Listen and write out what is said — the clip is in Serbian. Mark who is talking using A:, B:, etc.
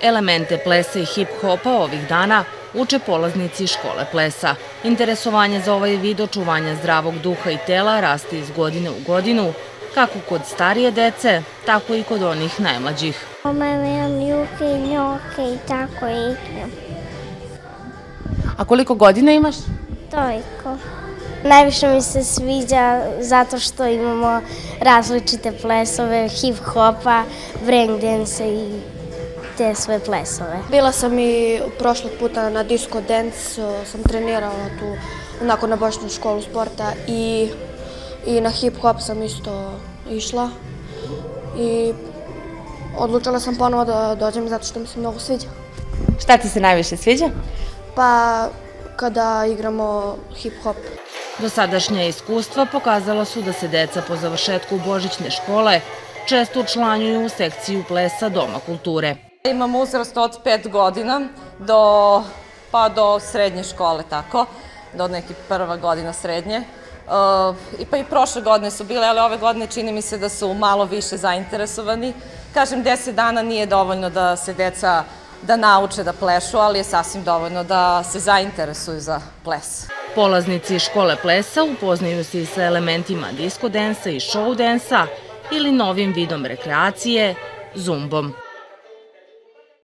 A: Elemente plesa i hip-hopa ovih dana uče polaznici škole plesa. Interesovanje za ovaj vid očuvanja zdravog duha i tela raste iz godine u godinu, kako kod starije dece, tako i kod onih najmlađih.
B: Imam juke i njoke i tako igram.
C: A koliko godina imaš?
B: Toliko. Najviše mi se sviđa zato što imamo različite plesove, hip-hopa, breakdance i te sve plesove.
D: Bila sam i prošlog puta na disco dance, sam trenirala tu onako na bošnju školu sporta i na hip-hop sam isto išla i odlučila sam ponovo da dođem zato što mi se mnogo sviđa.
C: Šta ti se najviše sviđa?
D: Pa kada igramo hip-hop.
A: Dosadašnja iskustva pokazala su da se deca po završetku božićne škole često učlanjuju u sekciju plesa Doma kulture.
E: Imam uzrast od 5 godina do srednje škole, tako, do neke prva godina srednje. Pa i prošle godine su bile, ali ove godine čini mi se da su malo više zainteresovani. Kažem, 10 dana nije dovoljno da se deca da nauče da plešu, ali je sasvim dovoljno da se zainteresuju za ples.
A: Polaznici škole plesa upoznaju se i sa elementima disko densa i show densa ili novim vidom rekreacije, zumbom.